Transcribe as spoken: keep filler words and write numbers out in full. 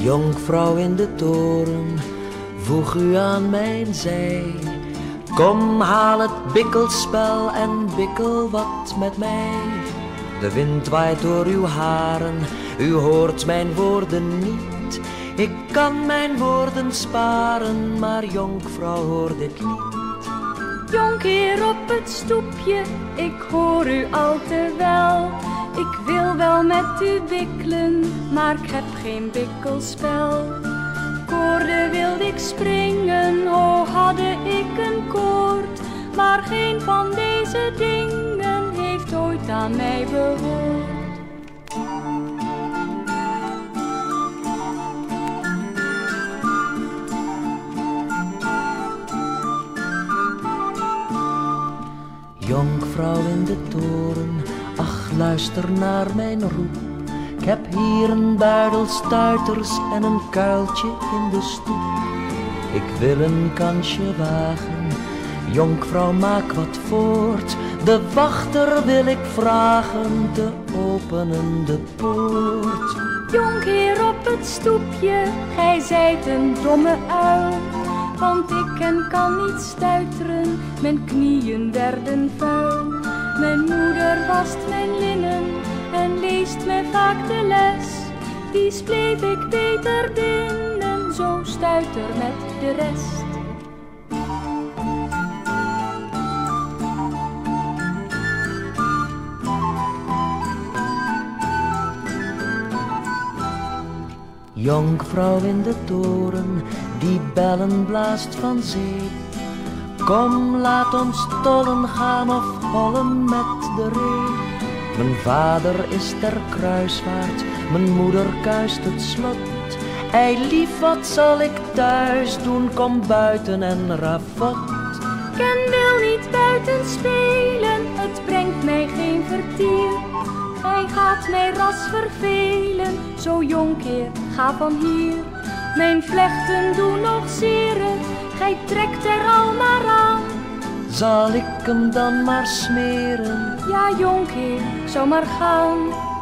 Jonkvrouw in de toren, voeg u aan mijn zij. Kom, haal het bikkelspel en bikkel wat met mij. De wind waait door uw haren, u hoort mijn woorden niet. Ik kan mijn woorden sparen, maar jonkvrouw hoor dit niet. Jonkheer op het stoepje, ik hoor u al te wel. Ik wil wel met u wikkelen, maar ik heb geen bikkelspel. Koorden wilde ik springen, o hadde ik een koord. Maar geen van deze dingen heeft ooit aan mij behoord. Jonkvrouw in de toren, ach luister naar mijn roep. Ik heb hier een buidel stuiters en een kuiltje in de stoep. Ik wil een kansje wagen, jonkvrouw maak wat voort. De wachter wil ik vragen, te openen de poort. Jonkheer op het stoepje, gij zijt een domme uil. Want ik ken kan niet stuiteren, mijn knieën werden vuil. Mijn moeder wast mijn linnen en leest mij vaak de les. Die bleef ik beter binnen, zo stuiter met de rest. Jonkvrouw in de toren, die bellen blaast van zee. Kom, laat ons tollen gaan of hollen met de ree. Mijn vader is ter kruisvaart, mijn moeder kuist het slot. Ei lief, wat zal ik thuis doen, kom buiten en ravot. Ken wil niet buiten spelen, het brengt mij geen vertier. Hij gaat mij ras vervelen, zo jonkheer, ga van hier. Mijn vlechten doen nog zeren, gij trekt er al maar aan. Zal ik hem dan maar smeren? Ja jonkheer, ik zou maar gaan.